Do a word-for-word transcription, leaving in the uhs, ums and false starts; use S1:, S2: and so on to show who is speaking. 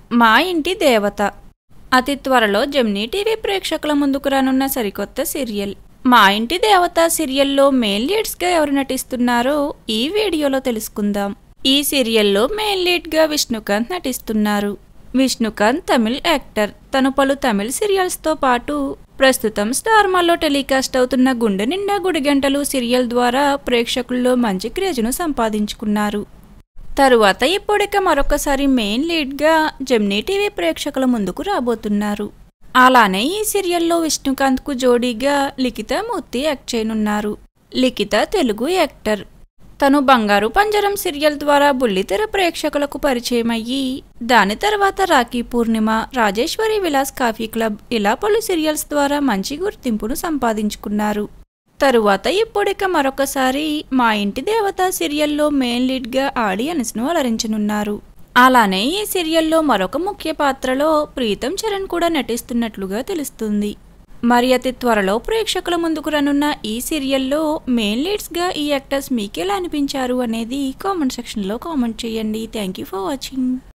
S1: మా ఇంటి దేవత అతి త్వరలో జెమినీ టీవీ ప్రేక్షకుల ముందుకు రానున్న సరికొత్త సీరియల్. మా ఇంటి దేవత సీరియల్లో మెయిన్ లీడ్స్గా ఎవరు నటిస్తున్నారో ఈ వీడియోలో తెలుసుకుందాం. ఈ సీరియల్లో మెయిన్ లీడ్గా విష్ణుకాంత్ నటిస్తున్నారు. విష్ణుకాంత్ తమిళ్ యాక్టర్. తను పలు తమిళ్ సీరియల్స్తో పాటు ప్రస్తుతం స్టార్ మాలో టెలికాస్ట్ అవుతున్న గుండె నిండా గుడిగంటలు సీరియల్ ద్వారా ప్రేక్షకుల్లో మంచి క్రేజ్ను సంపాదించుకున్నారు. తరువాత ఇప్పుడిక మరొకసారి మెయిన్ లీడ్గా జెమినీ టీవీ ప్రేక్షకుల ముందుకు రాబోతున్నారు. అలానే ఈ సీరియల్లో విష్ణుకాంత్కు జోడీగా లిఖిత మూర్తి యాక్ట్ చేయనున్నారు. లిఖిత తెలుగు యాక్టర్. తను బంగారు పంజరం సీరియల్ ద్వారా బుల్లితెర ప్రేక్షకులకు పరిచయం అయ్యి దాని తర్వాత రాఖీ పూర్ణిమ, రాజేశ్వరి విలాస్ కాఫీ క్లబ్ ఇలా పలు సీరియల్స్ ద్వారా మంచి గుర్తింపును సంపాదించుకున్నారు. తరువాత ఇప్పుడిక మరొకసారి మా ఇంటి దేవత సీరియల్లో మెయిన్ లీడ్గా ఆడియన్స్ను అలరించనున్నారు. అలానే ఈ సీరియల్లో మరొక ముఖ్య పాత్రలో ప్రీతం చరణ్ కూడా నటిస్తున్నట్లుగా తెలుస్తుంది. మరి అతి త్వరలో ప్రేక్షకుల ముందుకు రానున్న ఈ సీరియల్లో మెయిన్ లీడ్స్గా ఈ యాక్టర్స్ మీకెలా అనిపించారు అనేది కామెంట్ సెక్షన్లో కామెంట్ చేయండి. Thank you for watching.